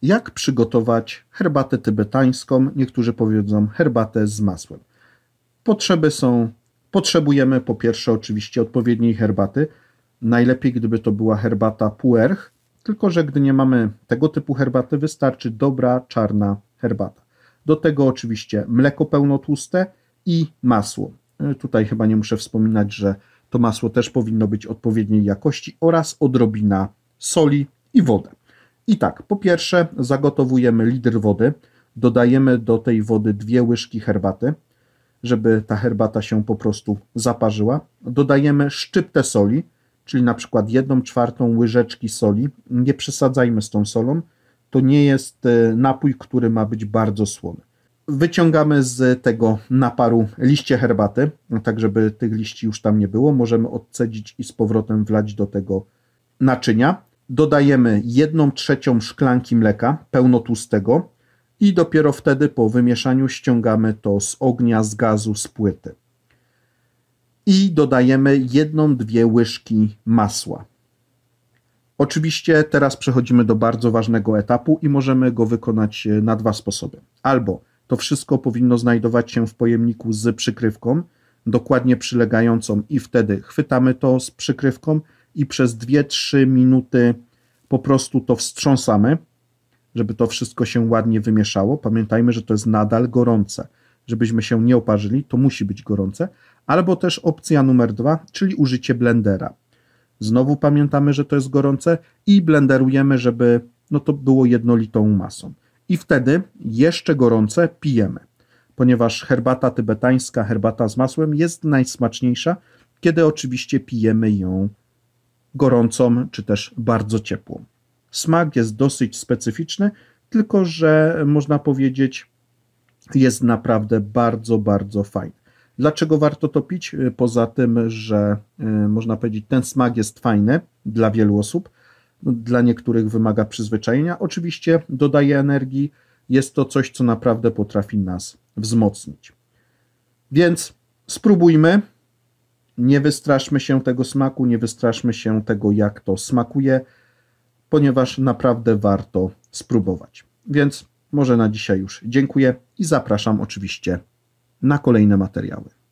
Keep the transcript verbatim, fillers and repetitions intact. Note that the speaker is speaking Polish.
Jak przygotować herbatę tybetańską? Niektórzy powiedzą herbatę z masłem. Potrzeby są, potrzebujemy po pierwsze oczywiście odpowiedniej herbaty. Najlepiej gdyby to była herbata puerh, tylko że gdy nie mamy tego typu herbaty, wystarczy dobra czarna herbata. Do tego oczywiście mleko pełnotłuste i masło. Tutaj chyba nie muszę wspominać, że to masło też powinno być odpowiedniej jakości oraz odrobina soli i wodę. I tak, po pierwsze zagotowujemy litr wody, dodajemy do tej wody dwie łyżki herbaty, żeby ta herbata się po prostu zaparzyła. Dodajemy szczyptę soli, czyli na przykład jedną czwartą łyżeczki soli. Nie przesadzajmy z tą solą, to nie jest napój, który ma być bardzo słony. Wyciągamy z tego naparu liście herbaty, tak żeby tych liści już tam nie było. Możemy odcedzić i z powrotem wlać do tego naczynia. Dodajemy jedną trzecią szklanki mleka pełnotłustego i dopiero wtedy po wymieszaniu ściągamy to z ognia, z gazu, z płyty. I dodajemy jedną dwie łyżki masła. Oczywiście teraz przechodzimy do bardzo ważnego etapu i możemy go wykonać na dwa sposoby. Albo to wszystko powinno znajdować się w pojemniku z przykrywką, dokładnie przylegającą i wtedy chwytamy to z przykrywką i przez dwie trzy minuty po prostu to wstrząsamy, żeby to wszystko się ładnie wymieszało. Pamiętajmy, że to jest nadal gorące. Żebyśmy się nie oparzyli, to musi być gorące. Albo też opcja numer dwa, czyli użycie blendera. Znowu pamiętamy, że to jest gorące i blenderujemy, żeby no to było jednolitą masą. I wtedy jeszcze gorące pijemy, ponieważ herbata tybetańska, herbata z masłem jest najsmaczniejsza, kiedy oczywiście pijemy ją gorącą, czy też bardzo ciepłą. Smak jest dosyć specyficzny, tylko że można powiedzieć, jest naprawdę bardzo, bardzo fajny. Dlaczego warto to pić? Poza tym, że można powiedzieć, ten smak jest fajny dla wielu osób, dla niektórych wymaga przyzwyczajenia. Oczywiście dodaje energii, jest to coś, co naprawdę potrafi nas wzmocnić. Więc spróbujmy. Nie wystraszmy się tego smaku, nie wystraszmy się tego, jak to smakuje, ponieważ naprawdę warto spróbować. Więc może na dzisiaj już dziękuję i zapraszam oczywiście na kolejne materiały.